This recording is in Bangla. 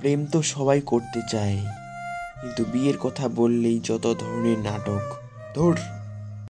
প্রেম তো সবাই করতে চায়, কিন্তু বিয়ের কথা বললেই যত ধরনের নাটক। ধুর।